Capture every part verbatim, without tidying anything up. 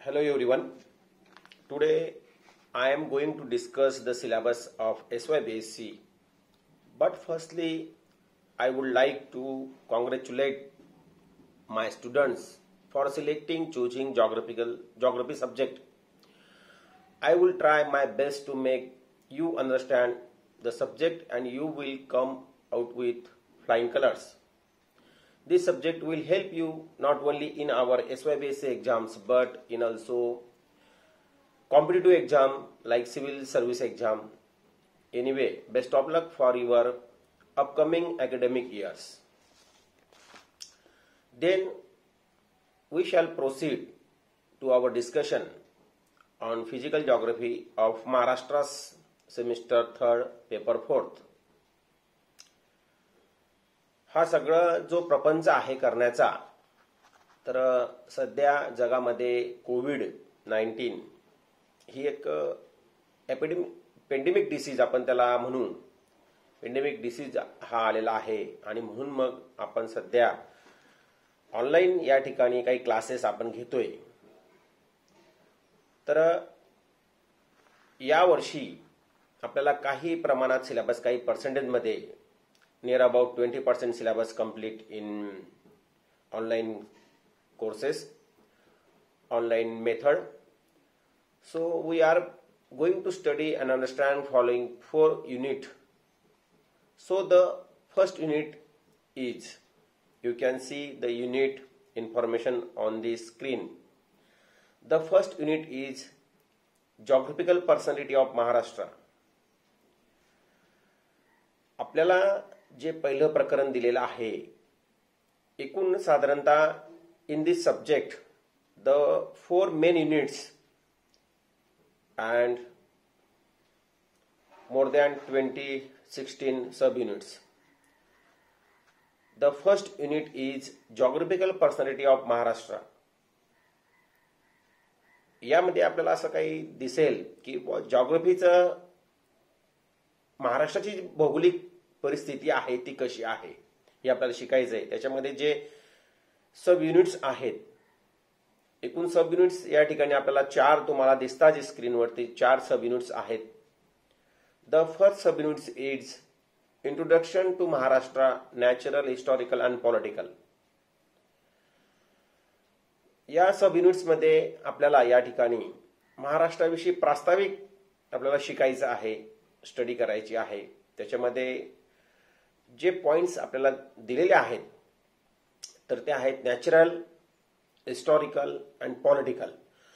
Hello everyone. Today I am going to discuss the syllabus of S Y B S C. But firstly, I would like to congratulate my students for selecting choosing geographical geography subject. I will try my best to make you understand the subject and you will come out with flying colors. This subject will help you not only in our S Y B S C exams but in also competitive exam like civil service exam. Anyway, best of luck for your upcoming academic years. Then we shall proceed to our discussion on physical geography of Maharashtra's semester third paper fourth. हा सगळा जो प्रपंच आहे करण्याचा, तर सध्या जगामध्ये Covid nineteen ही एक एपिडेमिक पेंडेमिक डिसीज आपण त्याला म्हणू. पेंडेमिक डिसीज हा आलेला आहे आणि म्हणून मग आपण सध्या ऑनलाईन या ठिकाणी काही क्लासेस आपण घेतोय. तर या वर्षी आपल्याला काही प्रमाणात सिलेबस काही पर्सेंटेज मध्ये near about twenty percent syllabus complete in online courses, online method. So we are going to study and understand following four unit. So the first unit is, you can see the unit information on the screen. The first unit is geographical personality of Maharashtra. आपल्याला जे पहिलं प्रकरण दिलेलं आहे, एकूण साधारणतः in this subject the four main units and more than twenty sixteen sub units. The first unit is geographical personality of Maharashtra. यामध्ये आपल्याला असं काही दिसेल की जॉग्राफीचं महाराष्ट्राची भौगोलिक परिस्थिती आहे ती कशी आहे हे आपल्याला शिकायचं आहे. त्याच्यामध्ये जे सब युनिट्स आहेत, एकूण सब युनिट्स या ठिकाणी आपल्याला चार तुम्हाला दिसतात स्क्रीनवरती, चार सब युनिट्स आहेत. The first sub units is introduction to Maharashtra, natural, historical and political. या सब युनिट्स मध्ये आपल्याला या ठिकाणी महाराष्ट्राविषयी प्रास्ताविक आपल्याला शिकायचं आहे, स्टडी करायची आहे. त्याच्यामध्ये जे पॉइंट्स आपल्याला दिलेले आहेत तर ते आहेत नॅचरल, हिस्टॉरिकल अँड पॉलिटिकल.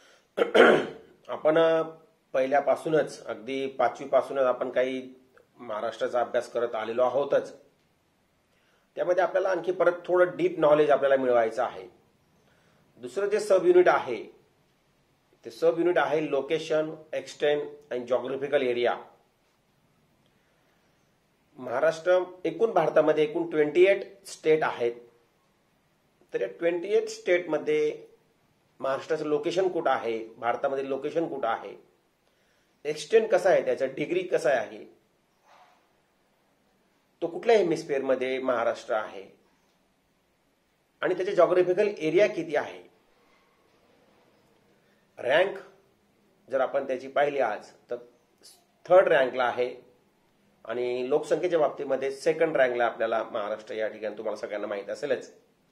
आपण पहिल्यापासूनच अगदी पाचवी पासूनच आपण काही महाराष्ट्राचा अभ्यास करत आलेलो आहोतच. त्यामध्ये आपल्याला आणखी परत थोडं डीप नॉलेज आपल्याला मिळवायचं आहे. दुसरं जे सब युनिट आहे ते सब युनिट आहे location, extent and geographical area. Maharashtra एकूण भारतामध्ये एकूण ट्वेंटी एट स्टेट आहेत. तर या ट्वेंटी एट स्टेटमध्ये महाराष्ट्राचं लोकेशन कुठं आहे, भारतामध्ये लोकेशन कुठं आहे, एक्सटेंट कसा आहे, त्याचा डिग्री कसा आहे, तो कुठल्या हेमिस्फिअरमध्ये महाराष्ट्र आहे आणि त्याचे जॉग्राफिकल एरिया किती आहे. रँक जर आपण त्याची पाहिली आज तर थर्ड रँकला आहे आणि लोकसंख्येच्या बाबतीमध्ये सेकंड रँकला आपल्याला महाराष्ट्र या ठिकाणी तुम्हाला सगळ्यांना माहित असेलच.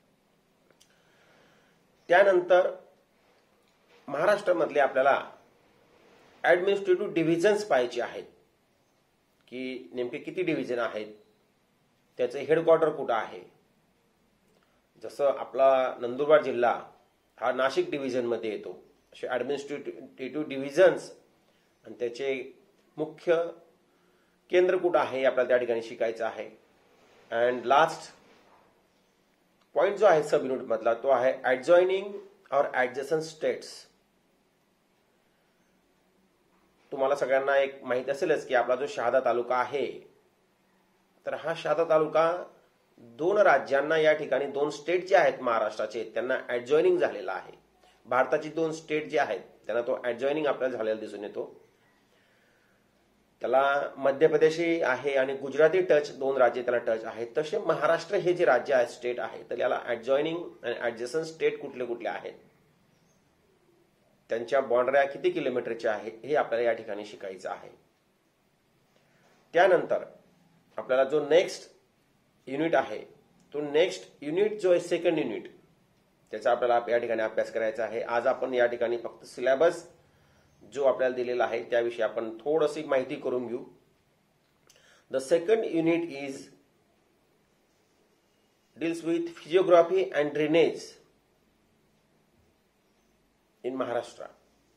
त्यानंतर महाराष्ट्रामधले आपल्याला ऍडमिनिस्ट्रेटिव्ह डिव्हिजन्स पाहायचे आहेत की नेमके किती डिव्हिजन आहेत, त्याचे हेडक्वार्टर कुठं आहे. जसं आपला नंदुरबार जिल्हा हा नाशिक डिव्हिजन मध्ये येतो, असे ऍडमिनिस्ट्रेटिव्ह डिव्हिजन्स आणि त्याचे मुख्य केंद्र कुठं आहे आपल्याला त्या ठिकाणी शिकायचं आहे. अँड लास्ट पॉइंट जो आहे सब युनिट मधला तो आहे ऍडजॉइनिंग और ऍडजसंट स्टेट्स. तुम्हाला सगळ्यांना एक माहित असेलच की आपला जो शहादा तालुका आहे, तर हा शहादा तालुका दोन राज्यांना या ठिकाणी दोन स्टेट जे आहेत महाराष्ट्राचे त्यांना ऍडजॉइनिंग झालेला आहे. भारताची दोन स्टेट जे आहेत त्यांना तो ऍडजॉइनिंग आपल्याला झालेला दिसून येतो. त्याला मध्य प्रदेशही आहे आणि गुजराती टच दोन राज्य त्याला टच आहेत. तसे महाराष्ट्र हे जे राज्य आहे, स्टेट आहे, तर याला ऍडजॉइनिंग आणि ऍडजसंट स्टेट कुठले कुठले आहेत त्यांच्या बाउंड्र्या किती किलोमीटरच्या आहे हे आपल्याला या ठिकाणी शिकायचं आहे. त्यानंतर आपल्याला जो नेक्स्ट युनिट आहे तो नेक्स्ट युनिट जो आहे सेकंड युनिट त्याचा आपल्याला या ठिकाणी अभ्यास करायचा आहे. आज आपण या ठिकाणी फक्त सिलेबस जो आपल्याला दिलेला आहे त्याविषयी आपण थोडीशी माहिती करून घेऊ. The second unit is deals with physiography and drainage in Maharashtra.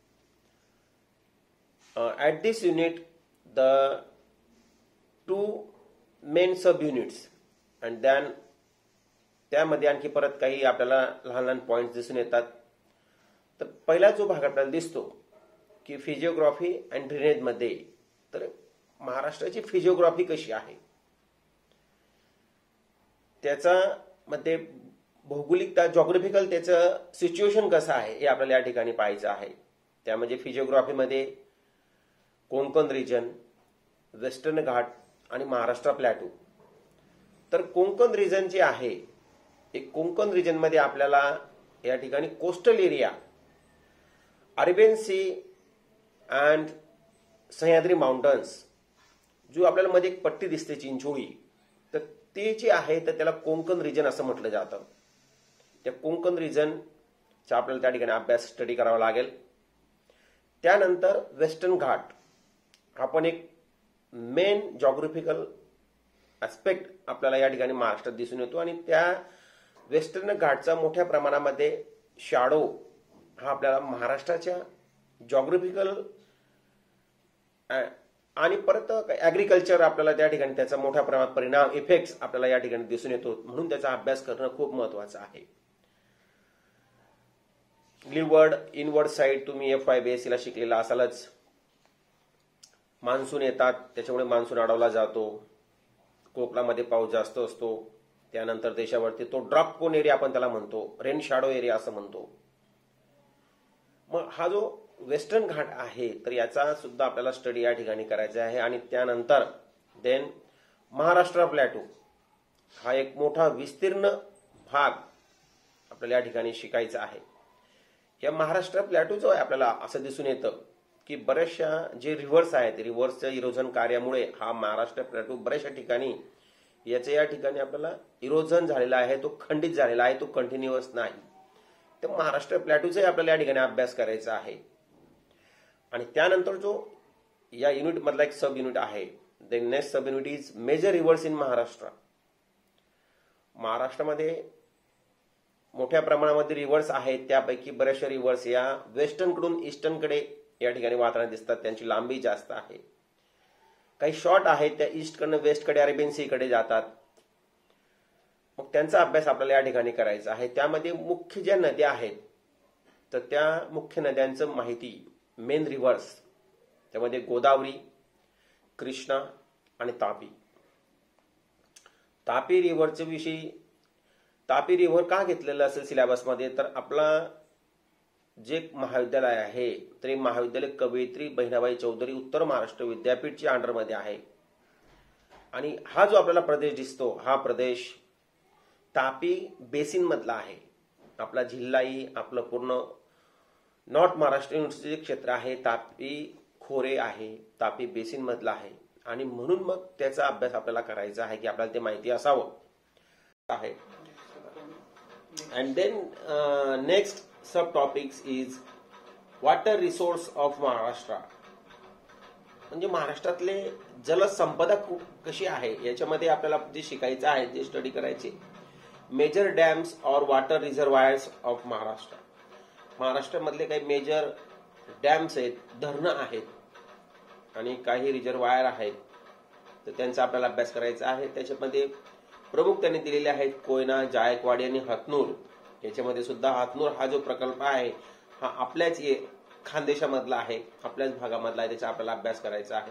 Uh, at this unit, the two main sub-units and then त्यामध्ये आणखी परत काही आपल्याला लहान लहान पॉइंट्स दिसून येतात. तर पहिला जो भाग आपल्याला दिसतो की फिजिओग्राफी अँड ड्रेनेज मध्ये, तर महाराष्ट्राची फिजिओग्राफी कशी आहे त्याचा मध्ये भौगोलिकता जॉग्राफिकल त्याचं सिच्युएशन कसं आहे हे आपल्याला या ठिकाणी पाहायचं आहे. त्यामध्ये फिजिओग्राफीमध्ये कोंकण रिजन, वेस्टर्न घाट आणि महाराष्ट्र प्लॅटू. तर कोंकण रिजन जे आहे एक कोंकण रिजन मध्ये आपल्याला या ठिकाणी coastal area, Arabian sea and Sahyadri mountains, जो आपल्याला मध्ये एक पट्टी दिसते चिंचोळी, तर ते जे आहे तर त्याला कोंकण रिजन असं म्हटलं जातं. त्या कोंकण रिजनचा आपल्याला त्या ठिकाणी अभ्यास स्टडी करावा लागेल. त्यानंतर वेस्टर्न घाट हा पण एक मेन जॉग्राफिकल ऍस्पेक्ट आपल्याला या ठिकाणी महाराष्ट्रात दिसून येतो आणि त्या वेस्टर्न घाटचा मोठ्या प्रमाणामध्ये शॅडो हा आपल्याला महाराष्ट्राच्या जॉग्राफिकल आणि परत ऍग्रिकल्चर आपल्याला त्या ठिकाणी त्याचा मोठ्या प्रमाणात परिणाम इफेक्ट्स आपल्याला या ठिकाणी दिसून येतो. म्हणून त्याचा अभ्यास करणं खूप महत्वाचं आहे. लिवर्ड इनवर्ड साइड तुम्ही एफ वाय बीएससी ला शिकलेला असालच. मान्सून येतात त्याच्यामुळे मान्सून अडवला जातो, कोकणामध्ये पाऊस जास्त असतो, त्यानंतर देशावरती तो ड्रॉप कोन एरिया आपण त्याला म्हणतो, रेन शॅडो एरिया असं म्हणतो. मग हा जो वेस्टर्न घाट आहे तर याचा सुद्धा आपल्याला स्टडी या ठिकाणी करायचा आहे. आणि त्यानंतर देन महाराष्ट्र प्लॅटू हा एक मोठा विस्तीर्ण भाग आपल्याला या ठिकाणी शिकायचा आहे. या महाराष्ट्र प्लॅटू जो आहे आपल्याला असं दिसून येतं की बऱ्याचशा जे रिव्हर्स आहेत, रिव्हर्सच्या इरोजन कार्यामुळे हा महाराष्ट्र प्लॅटू बऱ्याचशा ठिकाणी याच्या या ठिकाणी आपल्याला इरोजन झालेला आहे, तो खंडित झालेला आहे, तो कंटिन्युअस नाही. तर महाराष्ट्र प्लॅटूचाही आपल्याला या ठिकाणी अभ्यास करायचा आहे. आणि त्यानंतर जो या युनिट मधला एक सब युनिट आहे, the next sub unit is major rivers in Maharashtra. महाराष्ट्रामध्ये मोठ्या प्रमाणामध्ये रिव्हर्स आहेत, त्यापैकी बऱ्याचशा रिव्हर्स या वेस्टर्न कडून ईस्टर्न कडे या ठिकाणी वाहताना दिसतात. त्यांची लांबी जास्त आहे. काही शॉर्ट आहेत त्या ईस्ट कडनं वेस्ट कडे अरेबियन सी कडे जातात. मग त्यांचा अभ्यास आपल्याला या ठिकाणी करायचा आहे. त्यामध्ये मुख्य ज्या नद्या आहेत तर त्या मुख्य नद्यांचं माहिती, मेन रिव्हर्स त्यामध्ये गोदावरी, कृष्णा आणि तापी. तापी रिव्हरच्या विषयी, तापी रिव्हर का घेतलेलं असेल सिलेबसमध्ये, तर आपला जे महाविद्यालय आहे तर महाविद्यालय कवयित्री बहिणाबाई चौधरी उत्तर महाराष्ट्र विद्यापीठच्या अंडरमध्ये आहे. आणि हा जो आपल्याला प्रदेश दिसतो हा प्रदेश तापी बेसिन मधला आहे. आपला जिल्हाही आपलं पूर्ण नॉर्थ महाराष्ट्र युनिव्हर्सिटी क्षेत्र आहे, तापी खोरे आहे, तापी बेसिन मधला आहे. आणि म्हणून मग त्याचा अभ्यास आपल्याला करायचा आहे की आपल्याला ते माहिती असावं आहे. And then next sub topics is water resource of Maharashtra. म्हणजे महाराष्ट्रातले जलसंपदा कशी आहे याच्यामध्ये आपल्याला जे शिकायचं आहे, जे स्टडी करायचे. मेजर डॅम्स और वॉटर रिझर्वायर्स ऑफ महाराष्ट्र. महाराष्ट्रामधले काही मेजर डॅम्स आहेत, धरणं आहेत आणि काही रिझर्वायर आहेत, तर त्यांचा आपल्याला अभ्यास करायचा आहे. त्याच्यामध्ये प्रमुख त्यांनी दिलेले आहेत कोयना, जायकवाडी आणि हतनूर. याच्यामध्ये सुद्धा हतनूर हा जो प्रकल्प आहे हा आपल्याच खानदेशामधला आहे, आपल्याच भागामधला आहे, त्याचा आपल्याला अभ्यास करायचा आहे.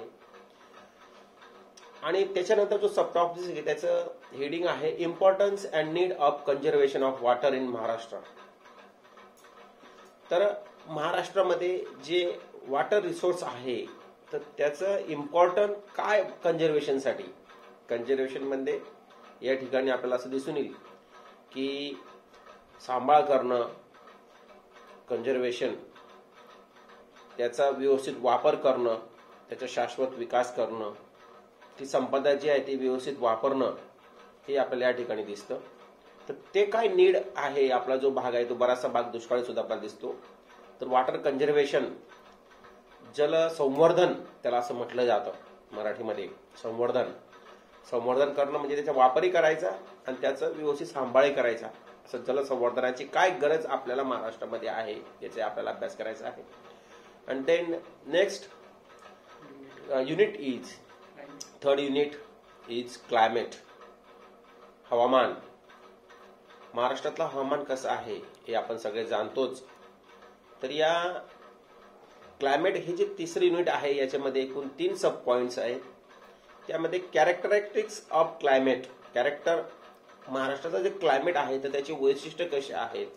आणि त्याच्यानंतर जो सब टॉपिक आहे त्याचं हेडिंग आहे importance and need of conservation of water in Maharashtra. तर महाराष्ट्रामध्ये जे वॉटर रिसोर्स आहे तर त्याचं इम्पॉर्टंट काय कन्झर्वेशनसाठी. कन्झर्वेशन मध्ये या ठिकाणी आपल्याला असं दिसून येईल की सांभाळ करणं, कन्झर्वेशन त्याचा व्यवस्थित वापर करणं, त्याचा शाश्वत विकास करणं, ती संपदा जी आहे ती व्यवस्थित वापरणं, हे आपल्याला या ठिकाणी दिसतं. तर ते काय नीड आहे, आपला जो भाग आहे तो बराचसा भाग दुष्काळी सुद्धा आपल्याला दिसतो. तर वॉटर कंझर्वेशन, जल संवर्धन त्याला असं म्हटलं जातं मराठीमध्ये. संवर्धन संवर्धन करणं म्हणजे त्याचा वापरही करायचा आणि त्याचं व्यवस्थित सांभाळही करायचा. असं जल संवर्धनाची काय गरज आपल्याला महाराष्ट्रामध्ये आहे याचा आपल्याला अभ्यास करायचा आहे. आणि then next unit is third unit is climate, हवामान. महाराष्ट्रातलं हवामान कसं आहे हे आपण सगळे जाणतोच. तर या क्लायमेट हे जे तिसरं युनिट आहे याच्यामध्ये एकूण तीन सब पॉइंट्स आहेत. त्यामध्ये कॅरेक्टरिस्टिक्स ऑफ क्लायमेट, कॅरेक्टर महाराष्ट्राचं जे क्लायमेट आहे तर त्याची वैशिष्ट्य कशी आहेत,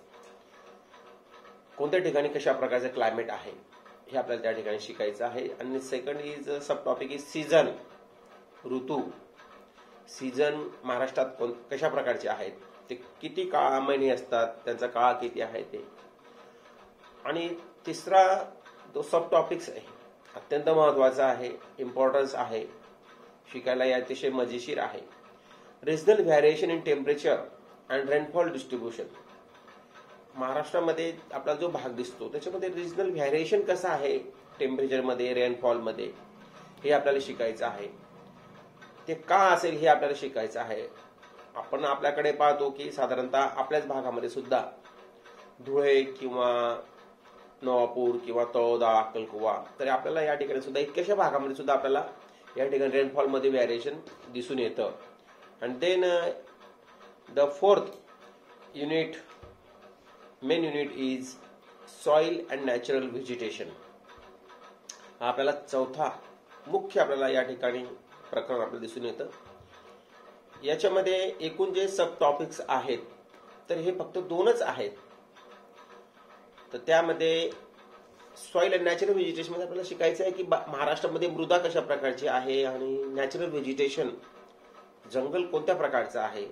कोणत्या ठिकाणी कशा प्रकारचं क्लायमेट आहे हे आपल्याला त्या ठिकाणी शिकायचं आहे. आणि second is sub topic is season, ऋतू. सीझन महाराष्ट्रात कशा प्रकारचे आहेत, ते किती काळ महिने असतात, त्यांचा काळ किती आहे ते. आणि तिसरा जो सब टॉपिक्स आहे अत्यंत महत्वाचा आहे, इम्पॉर्टन्स आहे, शिकायला अतिशय मजेशीर आहे. Regional variation in temperature and rainfall distribution. महाराष्ट्रामध्ये आपला जो भाग दिसतो त्याच्यामध्ये रिजनल व्हॅरिएशन कसं आहे टेम्परेचरमध्ये, रेनफॉलमध्ये, हे आपल्याला शिकायचं आहे. ते का असेल हे आपल्याला शिकायचं आहे. आपण आपल्याकडे पाहतो की साधारणतः आपल्याच भागामध्ये सुद्धा धुळे किंवा नवापूर किंवा तळोदा, अक्कलकुवा, तर आपल्याला या ठिकाणी सुद्धा इतक्याशा भागामध्ये सुद्धा आपल्याला या ठिकाणी रेनफॉल मध्ये व्हॅरिएशन दिसून येतं. आणि then the fourth unit, main unit is soil and natural vegetation. हा आपल्याला चौथा मुख्य आपल्याला या ठिकाणी प्रकरण आपल्याला दिसून येतं. याच्यामध्ये एकूण जे सब टॉपिक्स आहेत तर हे फक्त दोनच आहेत. तर त्यामध्ये सॉइल अँड नॅचरल व्हेजिटेशन मध्ये आपल्याला शिकायचं आहे की महाराष्ट्रामध्ये मृदा कशा प्रकारची आहे आणि नॅचरल व्हेजिटेशन, जंगल कोणत्या प्रकारचं आहे,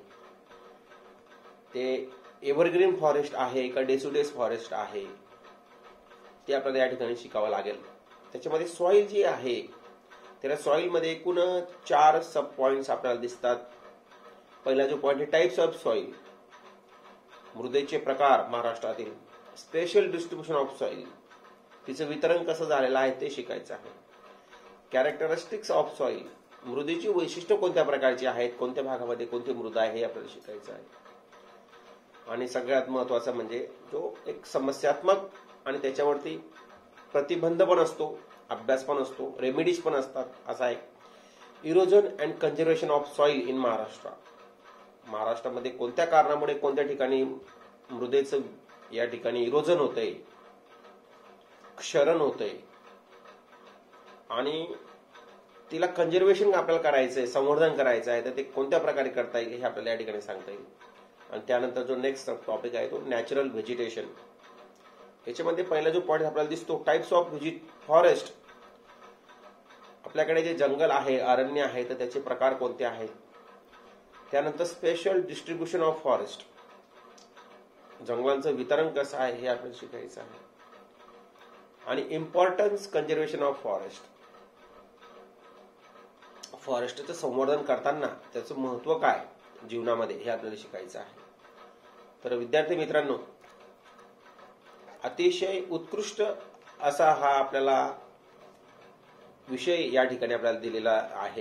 ते एव्हरग्रीन फॉरेस्ट आहे का डेसिड्युअस फॉरेस्ट आहे, ते आपल्याला या ठिकाणी शिकावं लागेल. त्याच्यामध्ये सॉइल जी आहे त्याला सॉइल मध्ये एकूण चार सब पॉइंट्स आपल्याला दिसतात. पहिला जो पॉइंट आहे टाइप्स ऑफ सॉइल, मृदेचे प्रकार महाराष्ट्रातील. स्पेशल डिस्ट्रीब्युशन ऑफ सॉइल, तिचं वितरण कसं झालेलं आहे ते शिकायचं आहे. कॅरेक्टरिस्टिक्स ऑफ सॉइल, मृदेची वैशिष्ट्य कोणत्या प्रकारची आहेत, कोणत्या भागामध्ये कोणती मृदा आहे हे आपल्याला शिकायचं आहे. आणि सगळ्यात महत्वाचा म्हणजे जो एक समस्यात्मक आणि त्याच्यावरती प्रतिबंध पण असतो, अभ्यास पण असतो, रेमेडीज पण असतात, असा एक erosion and conservation of soil in Maharashtra. महाराष्ट्रामध्ये कोणत्या कारणामुळे कोणत्या ठिकाणी मृदेचं या ठिकाणी इरोजन होतंय, क्षरण होतंय आणि तिला कंझर्वेशन आपल्याला करायचंय, संवर्धन करायचं आहे, तर ते कोणत्या प्रकारे करता येईल हे आपल्याला या ठिकाणी सांगता येईल. आणि त्यानंतर जो नेक्स्ट टॉपिक आहे तो नॅचरल व्हेजिटेशन. याच्यामध्ये पहिला जो पॉइंट आपल्याला दिसतो टाइप्स ऑफ फॉरेस्ट. आपल्याकडे जे जंगल आहे, अरण्य आहे, तर त्याचे प्रकार कोणते आहेत. त्यानंतर स्पेशल डिस्ट्रीब्युशन ऑफ फॉरेस्ट, जंगलांचं वितरण कसं आहे हे आपल्याला शिकायचं आहे. आणि इम्पॉर्टन्स कंझर्वेशन ऑफ फॉरेस्ट, फॉरेस्टचं संवर्धन करताना त्याचं महत्व काय जीवनामध्ये हे आपल्याला शिकायचं आहे. तर विद्यार्थी मित्रांनो, अतिशय उत्कृष्ट असा हा आपल्याला विषय या ठिकाणी आपल्याला दिलेला आहे.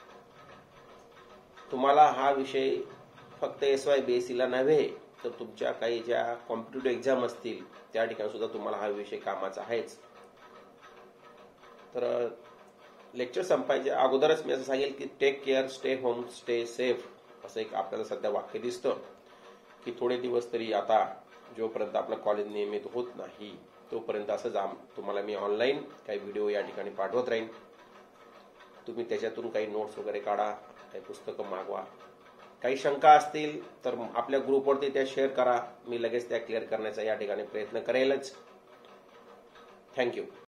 तुम्हाला हा विषय फक्त एस वाय बीएससी ला नव्हे तर तुमच्या काही ज्या कॉम्पिटिटिव्ह एक्झाम असतील त्या ठिकाणी सुद्धा तुम्हाला हा विषय कामाचा आहेच. तर लेक्चर संपायच्या अगोदरच मी असं सांगेल की take care, stay home, stay safe, असं एक आपल्याला सध्या वाक्य दिसतं की थोडे दिवस तरी आता जोपर्यंत आपलं कॉलेज नियमित होत नाही तोपर्यंत असं जा तुम्हाला मी ऑनलाईन काही व्हिडिओ या ठिकाणी पाठवत राहीन. तुम्ही त्याच्यातून काही नोट्स वगैरे काढा, काही पुस्तकं मागवा. काही शंका असतील तर आपल्या ग्रुपवरती त्या शेअर करा, मी लगेच त्या क्लिअर करण्याचा या ठिकाणी प्रयत्न करेलच. थँक्यू.